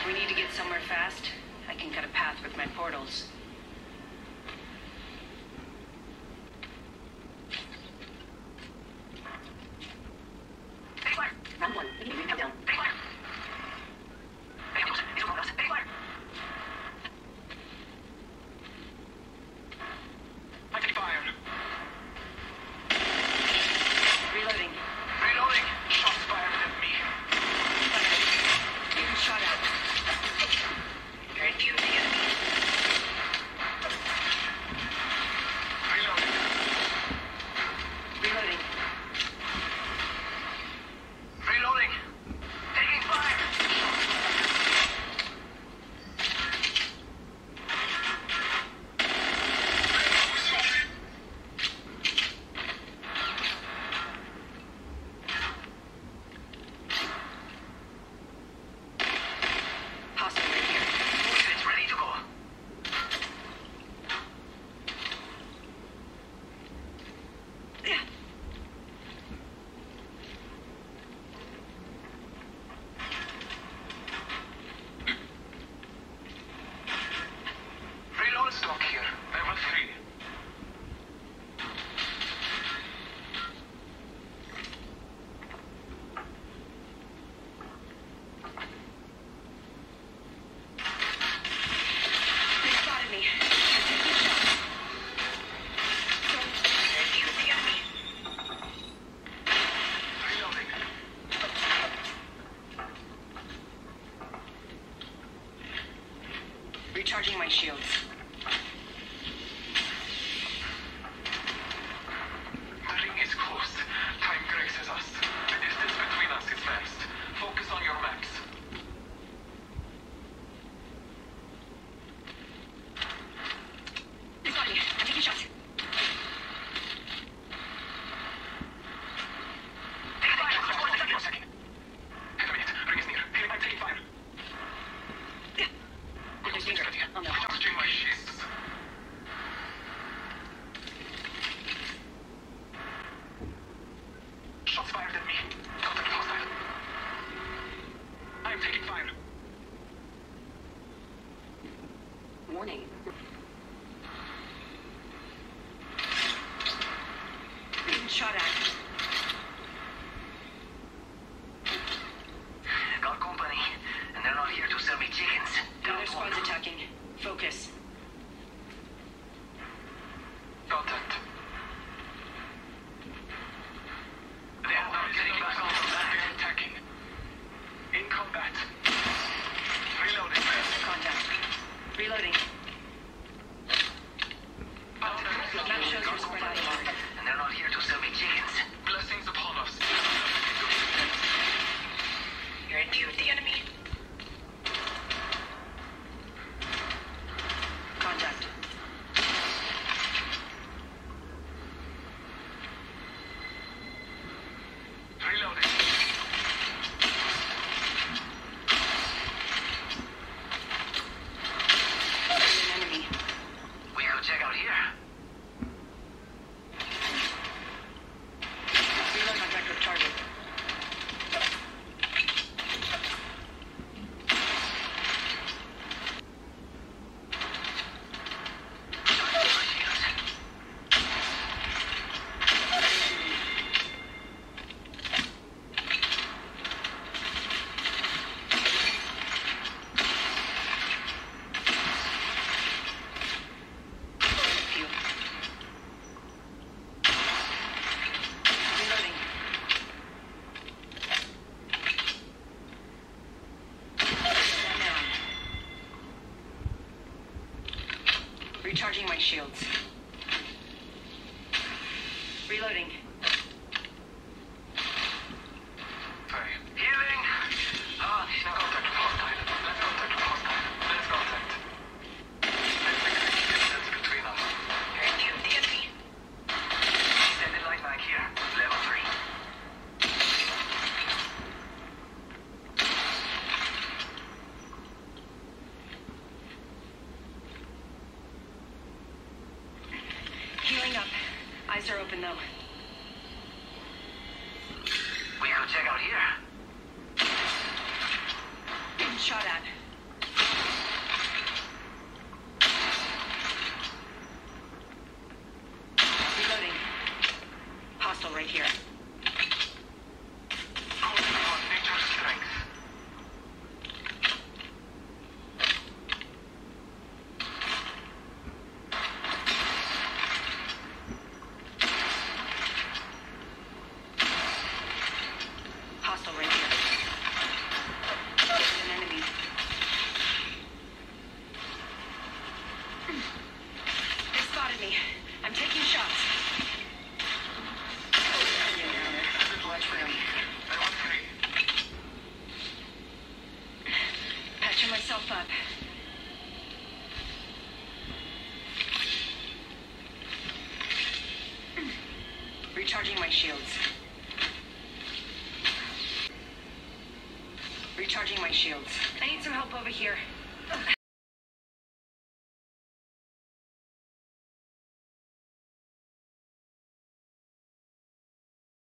We need to get somewhere fast. I can cut a path with my portals. Round one. Beginning countdown. Reloading. Reloading. Shots fired at me. Getting shot at. Very few of the enemy. Reloading. Reloading. Reloading. Taking fire. Hostile right here. It's ready to go. Reload stock here. Level 3. They spotted me. I'm taking shots. Very few of the enemy. Reloading. Recharging my shields. The ring is close. Time graces us. The distance between us is vast. Focus on your maps. They spotted me. I'm taking shots. One second. Hit a minute. Ring is near. I'm taking fire. There's danger. Oh no. Charging my shields. Shots fired at me. Contact hostile. I am taking fire. Warning. Being shot at. Got company, and they're not here to sell me chickens. Another squad's attacking. Focus. Contact. They are not getting back on the back. They're attacking. In combat. Reloading. Contact. Reloading. Map shows we're spread out more. And they're not here to sell me chickens. hostile right here. There's an enemy. They spotted me. I'm taking shots. Watch for him. Patching myself up. Recharging my shields. Recharging my shields. I need some help over here.